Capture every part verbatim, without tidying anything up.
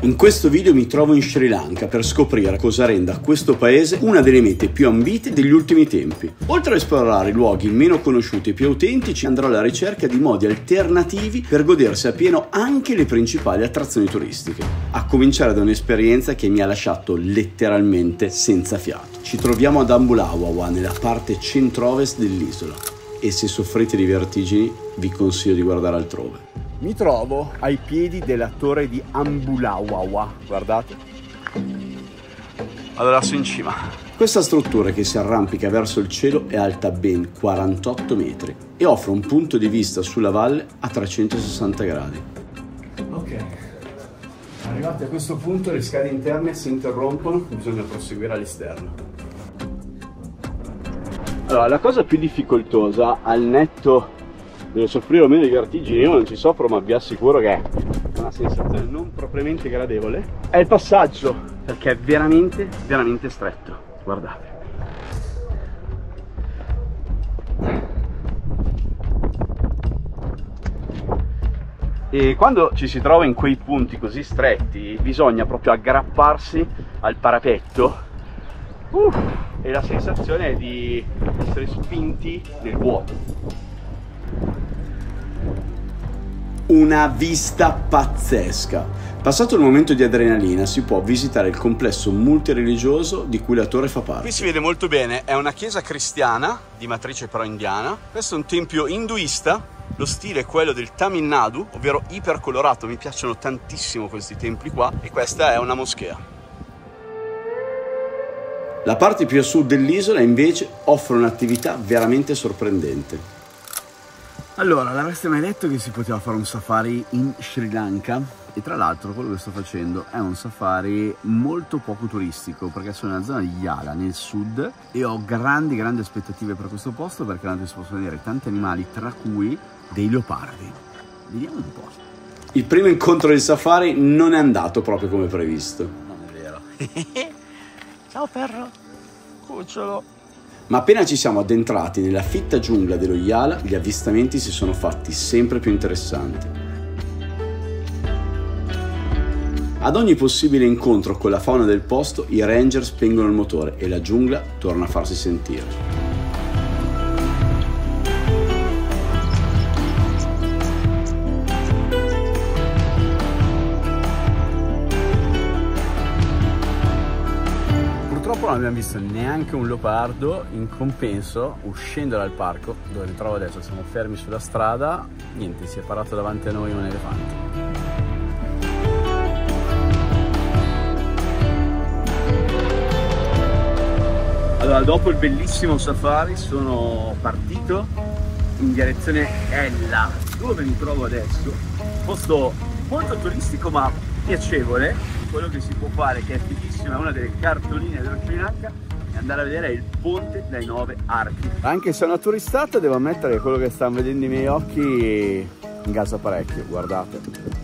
In questo video mi trovo in Sri Lanka per scoprire cosa renda questo paese una delle mete più ambite degli ultimi tempi. Oltre a esplorare i luoghi meno conosciuti e più autentici, andrò alla ricerca di modi alternativi per godersi a pieno anche le principali attrazioni turistiche. A cominciare da un'esperienza che mi ha lasciato letteralmente senza fiato. Ci troviamo ad Ambulawawa, nella parte centro-ovest dell'isola, e se soffrite di vertigini vi consiglio di guardare altrove. Mi trovo ai piedi della torre di Ambulawawa, guardate. Allora, sono in cima. Questa struttura che si arrampica verso il cielo è alta ben quarantotto metri e offre un punto di vista sulla valle a trecentosessanta gradi. Ok, arrivati a questo punto le scale interne si interrompono, bisogna proseguire all'esterno. Allora, la cosa più difficoltosa, al netto dello soffrire o meno di vertigini, io non ci soffro, ma vi assicuro che è una sensazione non propriamente gradevole, è il passaggio, perché è veramente, veramente stretto. Guardate. E quando ci si trova in quei punti così stretti, bisogna proprio aggrapparsi al parapetto. Uh, e la sensazione è di essere spinti nel vuoto. Una vista pazzesca. Passato il momento di adrenalina, si può visitare il complesso multireligioso di cui la torre fa parte. Qui si vede molto bene, è una chiesa cristiana di matrice però indiana. Questo è un tempio induista, lo stile è quello del Tamil Nadu, ovvero ipercolorato. Mi piacciono tantissimo questi templi qua, e questa è una moschea. La parte più a sud dell'isola invece offre un'attività veramente sorprendente. Allora, l'avreste mai detto che si poteva fare un safari in Sri Lanka? E tra l'altro quello che sto facendo è un safari molto poco turistico, perché sono nella zona di Yala, nel sud, e ho grandi grandi aspettative per questo posto, perché si possono vedere tanti animali, tra cui dei leopardi. Vediamo un po'. Il primo incontro del safari non è andato proprio come previsto. Non è vero. Ciao perro, cucciolo. Ma appena ci siamo addentrati nella fitta giungla dello Yala, gli avvistamenti si sono fatti sempre più interessanti. Ad ogni possibile incontro con la fauna del posto, i ranger spengono il motore e la giungla torna a farsi sentire. Purtroppo non abbiamo visto neanche un leopardo. In compenso, uscendo dal parco dove mi trovo adesso, siamo fermi sulla strada, niente, si è parato davanti a noi un elefante. Allora, dopo il bellissimo safari sono partito in direzione Ella, dove mi trovo adesso. Posto molto turistico ma piacevole. Quello che si può fare, che è fighissimo, è una delle cartoline dello Sri Lanka, e andare a vedere il ponte dai nove archi. Anche se è una turistata, devo ammettere che quello che stanno vedendo i miei occhi ingasa parecchio, guardate.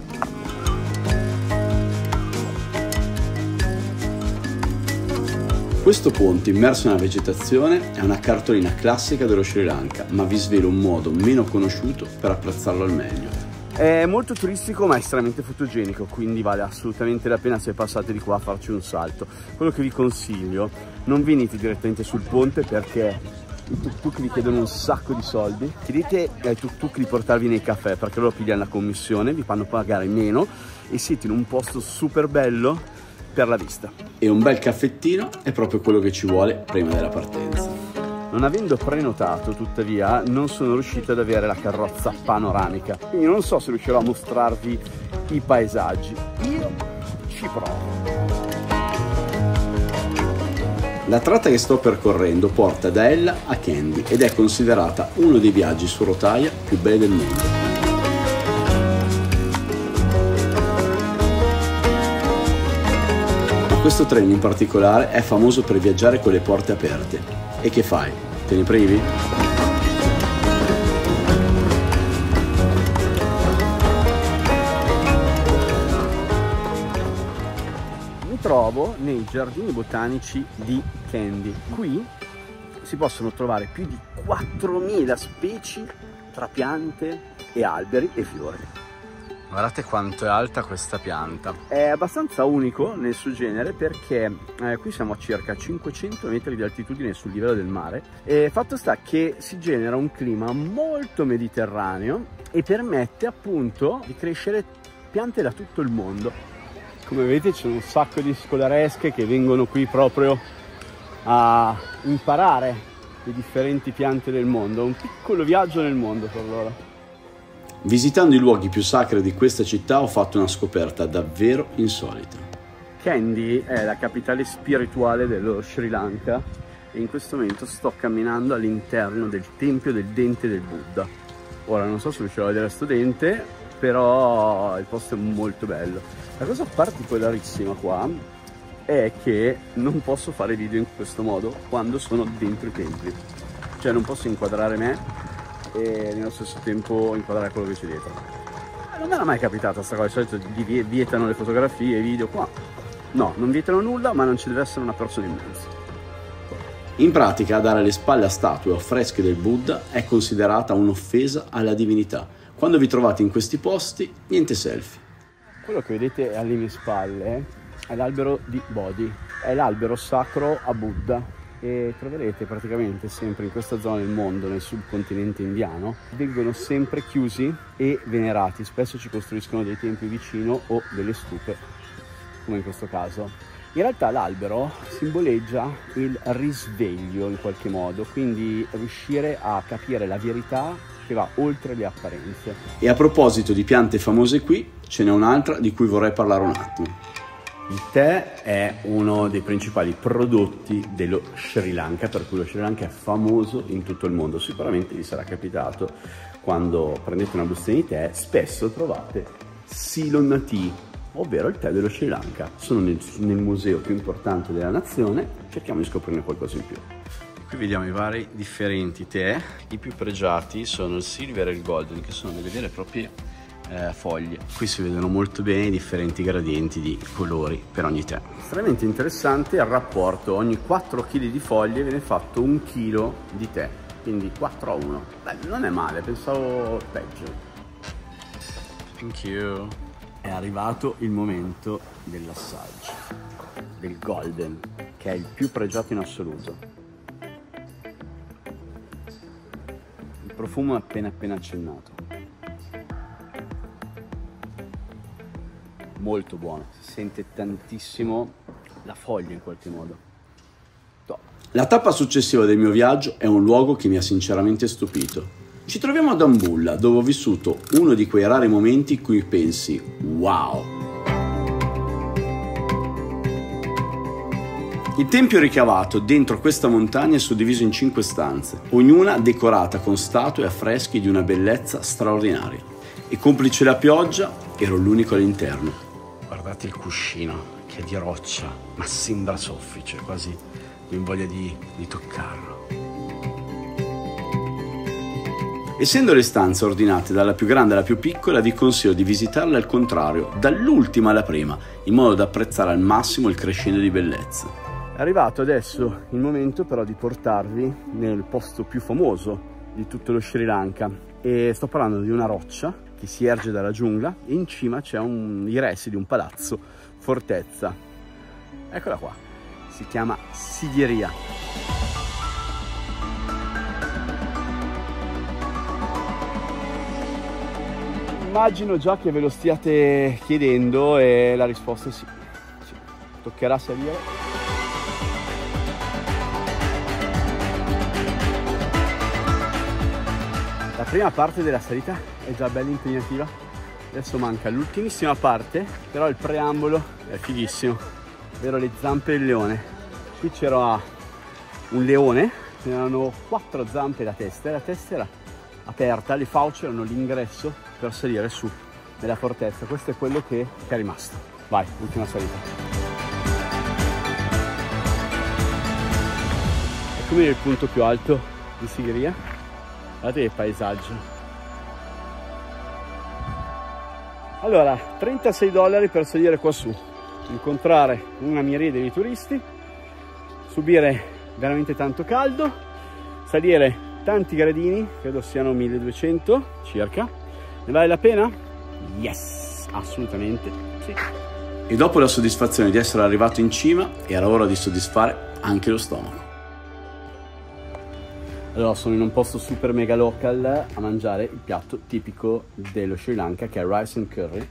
Questo ponte immerso nella vegetazione è una cartolina classica dello Sri Lanka, ma vi svelo un modo meno conosciuto per apprezzarlo al meglio. È molto turistico ma estremamente fotogenico, quindi vale assolutamente la pena, se passate di qua, a farci un salto. Quello che vi consiglio: non venite direttamente sul ponte, perché i tuk-tuk vi chiedono un sacco di soldi. Chiedete ai tuk-tuk di portarvi nei caffè, perché loro pigliano la commissione, vi fanno pagare meno e siete in un posto super bello per la vista. E un bel caffettino è proprio quello che ci vuole prima della partenza. Non avendo prenotato, tuttavia, non sono riuscito ad avere la carrozza panoramica, quindi non so se riuscirò a mostrarvi i paesaggi. Io ci provo. La tratta che sto percorrendo porta da Ella a Kandy ed è considerata uno dei viaggi su rotaia più belli del mondo. Ma questo treno in particolare è famoso per viaggiare con le porte aperte. E che fai? Te ne privi? Mi trovo nei giardini botanici di Kandy. Qui si possono trovare più di quattromila specie tra piante e alberi e fiori. Guardate quanto è alta questa pianta. È abbastanza unico nel suo genere perché eh, qui siamo a circa cinquecento metri di altitudine sul livello del mare e fatto sta che si genera un clima molto mediterraneo e permette appunto di crescere piante da tutto il mondo. Come vedete c'è un sacco di scolaresche che vengono qui proprio a imparare le differenti piante del mondo, un piccolo viaggio nel mondo per loro. Visitando i luoghi più sacri di questa città ho fatto una scoperta davvero insolita. Kandy è la capitale spirituale dello Sri Lanka e in questo momento sto camminando all'interno del tempio del dente del Buddha. Ora non so se riuscirò a vedere sto dente, però il posto è molto bello. La cosa particolarissima qua è che non posso fare video in questo modo quando sono dentro i templi. Cioè non posso inquadrare me e nello stesso tempo inquadrare quello che c'è dietro. Non mi era mai capitata sta cosa, di solito vietano le fotografie, i video, qua no, non vietano nulla, ma non ci deve essere una persona in mezzo. In pratica dare le spalle a statue o affreschi del Buddha è considerata un'offesa alla divinità. Quando vi trovate in questi posti, niente selfie. Quello che vedete alle mie spalle è l'albero di Bodhi, è l'albero sacro a Buddha. E troverete praticamente sempre in questa zona del mondo, nel subcontinente indiano, vengono sempre chiusi e venerati. Spesso ci costruiscono dei templi vicino o delle stupe, come in questo caso. In realtà l'albero simboleggia il risveglio in qualche modo, quindi riuscire a capire la verità che va oltre le apparenze. E a proposito di piante famose qui, ce n'è un'altra di cui vorrei parlare un attimo. Il tè è uno dei principali prodotti dello Sri Lanka, per cui lo Sri Lanka è famoso in tutto il mondo. Sicuramente vi sarà capitato, quando prendete una bustina di tè, spesso trovate Ceylon Tea, ovvero il tè dello Sri Lanka. Sono nel, nel museo più importante della nazione, cerchiamo di scoprirne qualcosa in più. Qui vediamo i vari differenti tè. I più pregiati sono il Silver e il Golden, che sono delle vere e proprie Eh, foglie. Qui si vedono molto bene i differenti gradienti di colori per ogni tè. Estremamente interessante il rapporto: ogni quattro chili di foglie viene fatto un chilo di tè, quindi quattro a uno. Beh, non è male, pensavo peggio. Thank you. È arrivato il momento dell'assaggio del Golden, che è il più pregiato in assoluto. Il profumo è appena appena accennato. Molto buono, si sente tantissimo la foglia in qualche modo. Top. La tappa successiva del mio viaggio è un luogo che mi ha sinceramente stupito. Ci troviamo ad Ambulla, dove ho vissuto uno di quei rari momenti in cui pensi wow. Il tempio ricavato dentro questa montagna è suddiviso in cinque stanze, ognuna decorata con statue e affreschi di una bellezza straordinaria. E complice la pioggia, ero l'unico all'interno. Guardate il cuscino, che è di roccia, ma sembra soffice, quasi mi voglia di, di toccarlo. Essendo le stanze ordinate dalla più grande alla più piccola, vi consiglio di visitarle al contrario, dall'ultima alla prima, in modo da apprezzare al massimo il crescendo di bellezza. È arrivato adesso il momento però di portarvi nel posto più famoso di tutto lo Sri Lanka, e sto parlando di una roccia che si erge dalla giungla e in cima c'è un, i resti di un palazzo fortezza. Eccola qua, si chiama Sigiriya. Immagino già che ve lo stiate chiedendo e la risposta è sì, sì. Toccherà salire. La prima parte della salita è già bella impegnativa, adesso manca l'ultimissima parte, però il preambolo è fighissimo, ovvero le zampe del leone. Qui c'era un leone, c'erano quattro zampe da testa e la testa era aperta, le fauci erano l'ingresso per salire su nella fortezza. Questo è quello che, che è rimasto. Vai, ultima salita. Eccomi nel punto più alto di Sigiriya. Guardate il paesaggio. Allora, trentasei dollari per salire qua su, incontrare una miriade di turisti, subire veramente tanto caldo, salire tanti gradini, credo siano milleduecento circa. Ne vale la pena? Yes! Assolutamente sì. E dopo la soddisfazione di essere arrivato in cima, era ora di soddisfare anche lo stomaco. Allora sono in un posto super mega local a mangiare il piatto tipico dello Sri Lanka, che è rice and curry.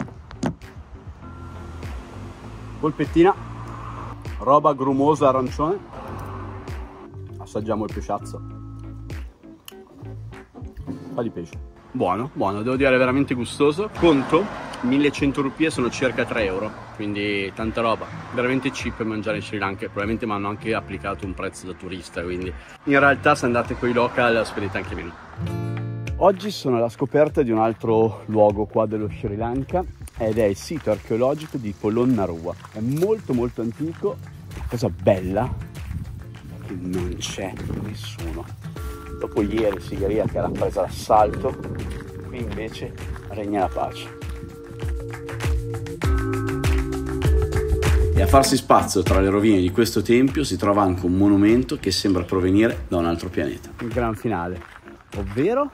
Polpettina, roba grumosa arancione. Assaggiamo il pesciazzo. Fa di pesce. Buono, buono, devo dire veramente gustoso. Conto millecento rupie, sono circa tre euro, quindi tanta roba. Veramente cheap per mangiare in Sri Lanka. Probabilmente mi hanno anche applicato un prezzo da turista, quindi in realtà se andate con i local spendete anche meno. Oggi sono alla scoperta di un altro luogo qua dello Sri Lanka ed è il sito archeologico di Polonnaruwa. È molto molto antico. La cosa bella è che non c'è nessuno. Dopo ieri Sigiriya che era presa l'assalto, qui invece regna la pace. E a farsi spazio tra le rovine di questo tempio si trova anche un monumento che sembra provenire da un altro pianeta. Il gran finale, ovvero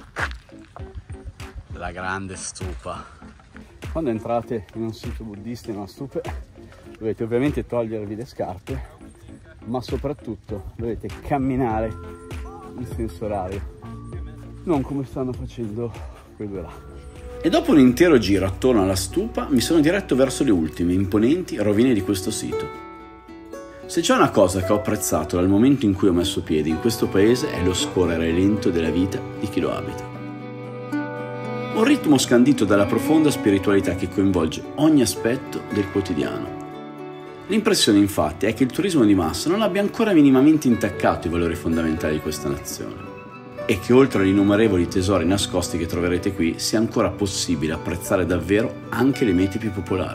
la grande stupa. Quando entrate in un sito buddista, in una stupa, dovete ovviamente togliervi le scarpe, ma soprattutto dovete camminare in senso orario, non come stanno facendo quei due là. E dopo un intero giro attorno alla stupa mi sono diretto verso le ultime imponenti rovine di questo sito. Se c'è una cosa che ho apprezzato dal momento in cui ho messo piede in questo paese è lo scorrere lento della vita di chi lo abita. Un ritmo scandito dalla profonda spiritualità che coinvolge ogni aspetto del quotidiano. L'impressione infatti è che il turismo di massa non abbia ancora minimamente intaccato i valori fondamentali di questa nazione e che oltre agli innumerevoli tesori nascosti che troverete qui sia ancora possibile apprezzare davvero anche le mete più popolari.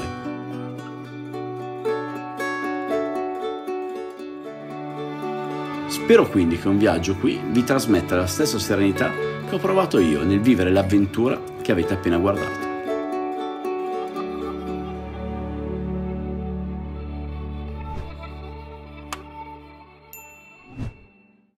Spero quindi che un viaggio qui vi trasmetta la stessa serenità che ho provato io nel vivere l'avventura che avete appena guardato.